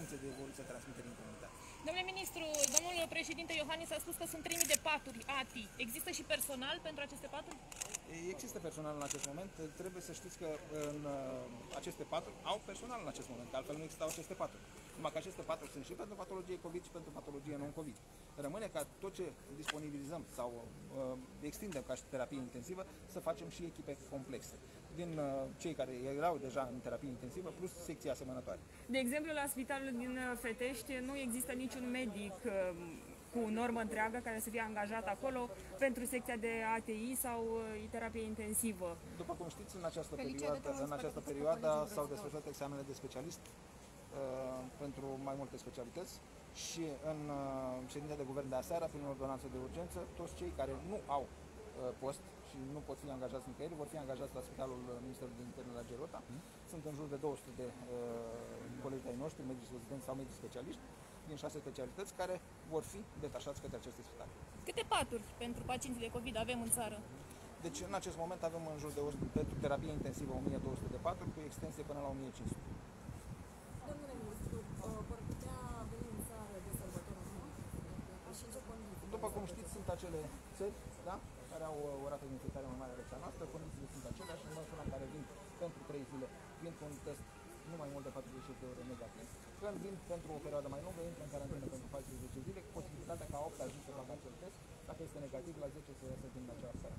funcție de evoluția transmiterii în comunitate. Domnule ministru, domnul președinte Iohannis a spus că sunt 3.000 de paturi ATI. Există și personal pentru aceste paturi? Există personal în acest moment. Trebuie să știți că în aceste paturi au personal în acest moment, că altfel nu existau aceste paturi. Numai că aceste paturi sunt și pentru patologie COVID și pentru patologie non-COVID. Rămâne ca tot ce disponibilizăm sau extindem ca și terapie intensivă să facem și echipe complexe. Din cei care erau deja în terapie intensivă, plus secții asemănătoare. De exemplu, la spitalul din Fetești nu există niciun medic cu normă întreagă care să fie angajat acolo pentru secția de ATI sau terapie intensivă. După cum știți, în această perioadă s-au desfășurat examene de specialist pentru mai multe specialități și în ședința de guvern de aseară, prin ordonanță de urgență, toți cei care nu au post și nu pot fi angajați nicăieri, vor fi angajați la Spitalul Ministerului de Interne la Gerota. Sunt în jur de 200 de colegi ai noștri, medici rezidenți sau medici specialiști, din 6 specialități, care vor fi detașați către aceste spitale. Câte paturi pentru pacienții de COVID avem în țară? Deci, în acest moment avem în jur de pentru terapie intensivă 1200 de paturi, cu extensie până la 1500. Domnule ministru, vor putea veni în țară de sărbători și în ce condiții? După cum știți, sunt acele țări, da? Care au o rată de infectare mai mare decât cea noastră, condițiile sunt aceleași, în măsura în care vin pentru 3 zile, vin cu un test nu mai mult de 48 de ore negativ, când vin pentru o perioadă mai lungă, intră în carantină pentru 14 zile, cu posibilitatea ca 8 zi să facă acel test, dacă este negativ, la 10 să iasă din acea seară.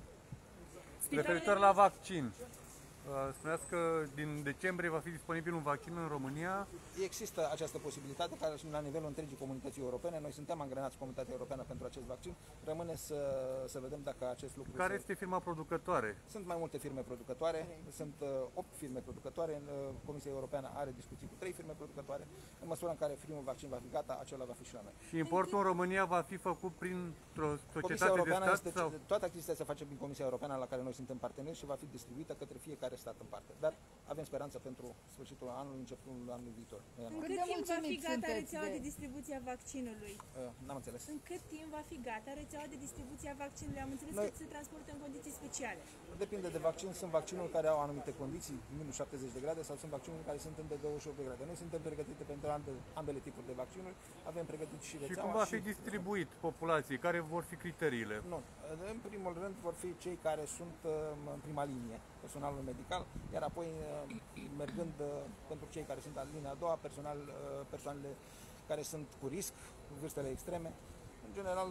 Referitor la vaccin, spuneați că din decembrie va fi disponibil un vaccin în România. Există această posibilitate care la nivelul întregii comunității europene. Noi suntem angrenați cu Comunitatea Europeană pentru acest vaccin. Rămâne să vedem dacă acest lucru... Care este firma producătoare? Sunt mai multe firme producătoare. Sunt 8 firme producătoare. Comisia Europeană are discuții cu 3 firme producătoare. În măsura în care primul vaccin va fi gata, acela va fi și la noi. Și importul în România va fi făcut printr-o societate de stat? Sau? Toată achiziția se face prin Comisia Europeană, la care noi suntem parteneri, și va fi distribuită către fiecare stat în parte. Dar avem speranță pentru sfârșitul anului, începutul anului viitor. În cât timp va fi gata rețeaua de distribuție a vaccinului? N-am înțeles. În cât timp va fi gata rețeaua de distribuție a vaccinului? Am înțeles că se transportă în condiții speciale. Depinde de vaccin. Sunt vaccinuri care au anumite condiții, minus 70 de grade, sau sunt vaccinuri care sunt de 28 de grade. Noi suntem pregătite pentru ambele tipuri de vaccinuri. Avem pregătit și rețeaua. Și cum va fi distribuit populației? Care vor fi criteriile? Nu. În primul rând vor fi cei care sunt în prima linie, personalul medical, iar apoi mergând pentru cei care sunt în linia a doua, persoanele care sunt cu risc, vârstele extreme. În general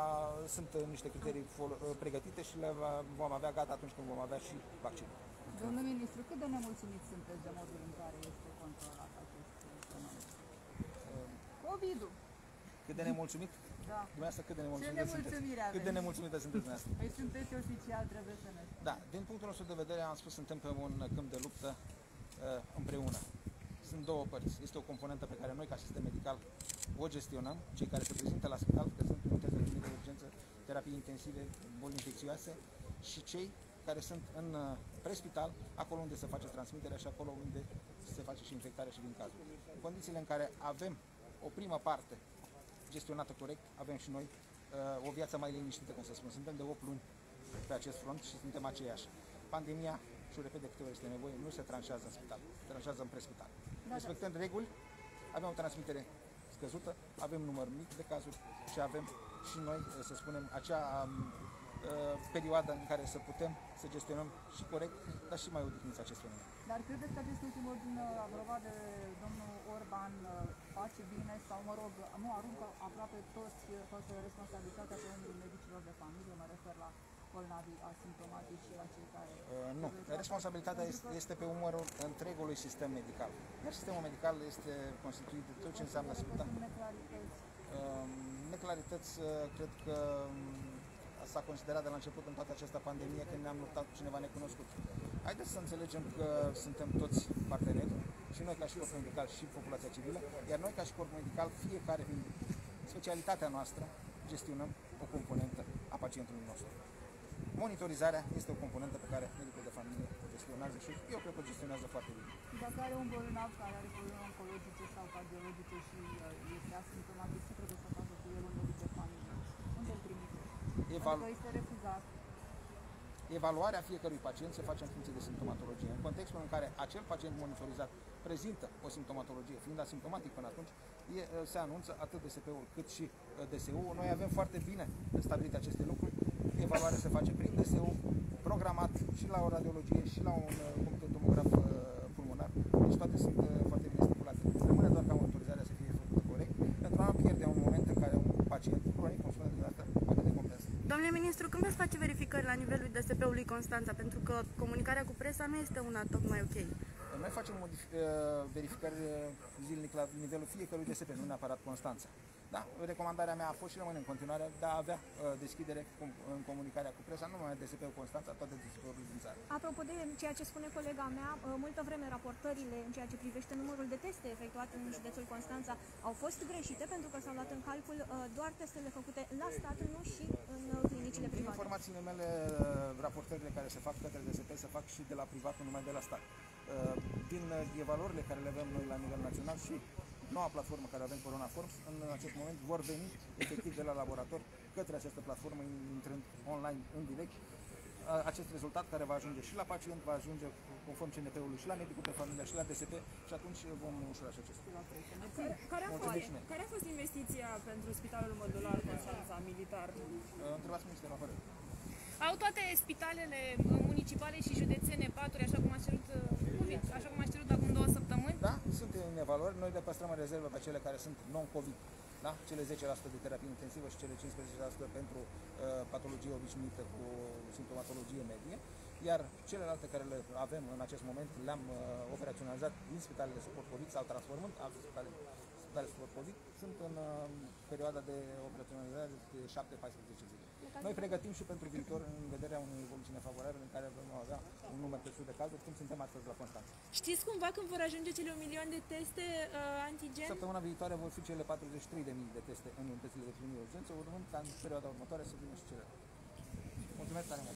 sunt niște criterii pregătite și le vom avea gata atunci când vom avea și vaccinul. Domnule ministru, cât de nemulțumiți sunteți de modul în care este controlat acest fenomen? COVID-ul. Cât de nemulțumit? Da. Dumneavoastră, cât de nemulțumită sunteți? Cât de nemulțumită sunteți dumneavoastră? Păi sunteți oficial, trebuie să ne spuneți. Da, din punctul nostru de vedere, am spus, suntem pe un câmp de luptă împreună. Sunt două părți. Este o componentă pe care noi, ca sistem medical, o gestionăm. Cei care se prezintă la spital, că sunt unități de urgență, terapii intensive, boli infecțioase, și cei care sunt în prespital, acolo unde se face transmiterea și acolo unde se face și infectarea și din cazul. În condițiile în care avem o primă parte gestionată corect, avem și noi o viață mai liniștită, cum să spun. Suntem de 8 luni pe acest front și suntem aceiași. Pandemia, și o repet de câte ori este nevoie, nu se tranșează în spital, se tranșează în prespital. Respectând reguli, avem o transmitere scăzută, avem număr mic de cazuri și avem și noi, să spunem, acea perioadă în care să putem să gestionăm și corect, dar și mai odihniți acest fenomen. Dar credeți că acest ultim ordin aprobat de domnul Orban face bine sau, mă rog, nu aruncă aproape toată responsabilitatea pe umărul medicilor de familie, mă refer la bolnavi asimptomatici și la cei care... Nu, responsabilitatea este pe umărul întregului sistem medical. Iar sistemul medical este constituit de tot ce înseamnă spital. Neclarități, cred că s-a considerat de la început în toată această pandemie când ne-am luptat cu cineva necunoscut. Haideți să înțelegem că suntem toți parteneri, și noi ca și corp medical și populația civilă, iar noi ca și corp medical, fiecare din specialitatea noastră, gestionăm o componentă a pacientului nostru. Monitorizarea este o componentă pe care medicul de familie o gestionează și eu cred că o gestionează foarte bine. Dacă are un bolnav care are probleme oncologice sau cardiologice și este asimptomatic, ce trebuie să facă cu el un medic de familie? Unde îl trimite? Adică este refuzat. Evaluarea fiecărui pacient se face în funcție de simptomatologie. În contextul în care acel pacient monitorizat prezintă o simptomatologie, fiind asimptomatic până atunci, se anunță atât DSP-ul cât și DSU-ul. Noi avem foarte bine stabilite aceste lucruri. Evaluarea se face prin DSU, programat și la o radiologie și la un tomograf pulmonar. Deci toate sunt foarte bine stipulate. Rămâne doar ca monitorizarea să fie făcută corect, pentru a nu pierde un moment în care un pacient cronic, cum spuneți dumneavoastră, poate decompensă. Domnule ministru, când veți face verificări la nivelul DSP-ului Constanța? Pentru că comunicarea cu presa nu este una tocmai ok. Noi facem verificări zilnic la nivelul fiecărui DSP, nu neapărat Constanța. Da, recomandarea mea a fost și rămâne în continuare de a avea deschidere în comunicarea cu presa, nu numai DSP-ul Constanța, toate DSP-urile din țară. Apropo de ceea ce spune colega mea, multă vreme raportările în ceea ce privește numărul de teste efectuate în județul Constanța au fost greșite pentru că s-au luat în calcul doar testele făcute la stat, nu și în clinicile Din private. informațiile mele, raportările care se fac către DSP se fac și de la privat, nu numai de la stat. Din evaluările care le avem noi la nivel național și noua platformă care avem, Corona Forms, în acest moment vor veni efectiv de la laborator către această platformă, intrând online în direct. Acest rezultat care va ajunge și la pacient, va ajunge conform CNP-ului și la medicul de familie și la DSP și atunci vom ușura și acest lucru. Care a fost investiția pentru Spitalul Modular Constanța Militar? Întrebați Ministerul Apărării. Au toate spitalele municipale și județene paturi, așa cum a cerut COVID, așa cum a cerut acum 2 săptămâni? Da, sunt în evaluări. Noi le păstrăm în rezervă pe cele care sunt non-COVID. Da? Cele 10% de terapie intensivă și cele 15% pentru patologie obișnuită cu simptomatologie medie. Iar celelalte care le avem în acest moment le-am operaționalizat din spitalele de suport COVID sau transformând alte spitale de suport COVID. Sunt în perioada de operaționalizare de 7-14 zile. Noi pregătim și pentru viitor în vederea unei evoluții nefavorabile în care vom avea un număr crescut de cazuri, cum suntem astăzi la Constanța. Știți cumva când vor ajunge cele 1 milion de teste antigen? Săptămâna viitoare vor fi cele 43.000 de teste în unitățile de primire urgență, urmând ca în perioada următoare să vină și cele. Mulțumesc tare mult!